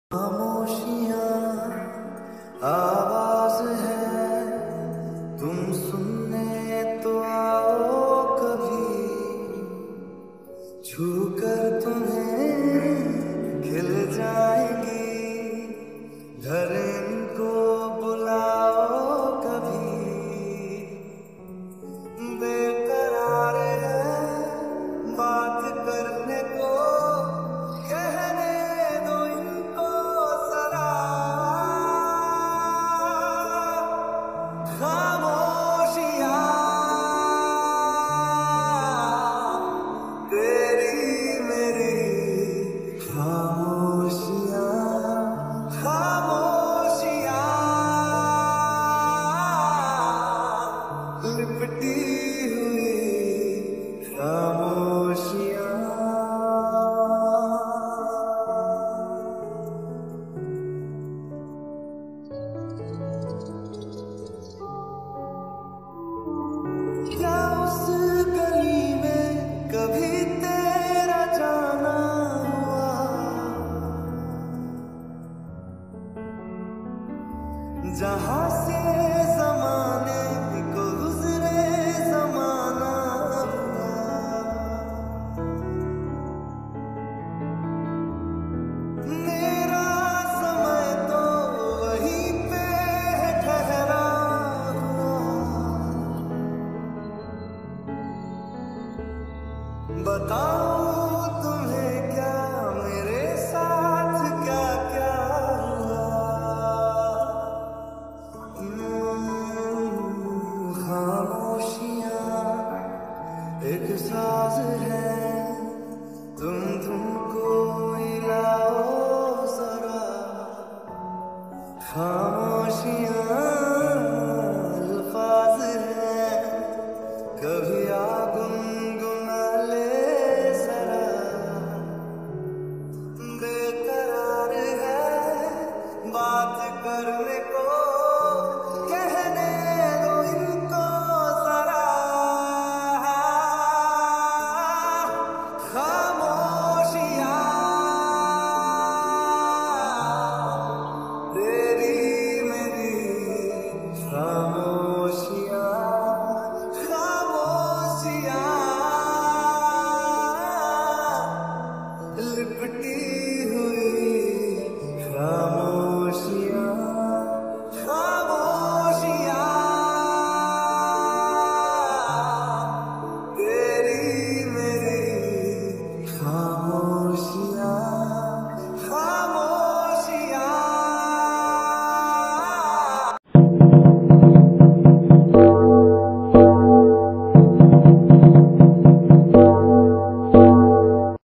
खामोशियाँ आवाज है, तुम सुनने तो आओ कभी, छू कर तुम्हें खिल जाएंगी, घर इनको बुलाओ कभी। बेकरार है बात करने को, कहने दो इनको जरा, खामोशियाँ तेरी मेरी, खामोशियाँ खामोशियाँ लिपटी हुई खामोशियाँ। क्या उस गली में कभी तेरा जाना हुआ, जहाँ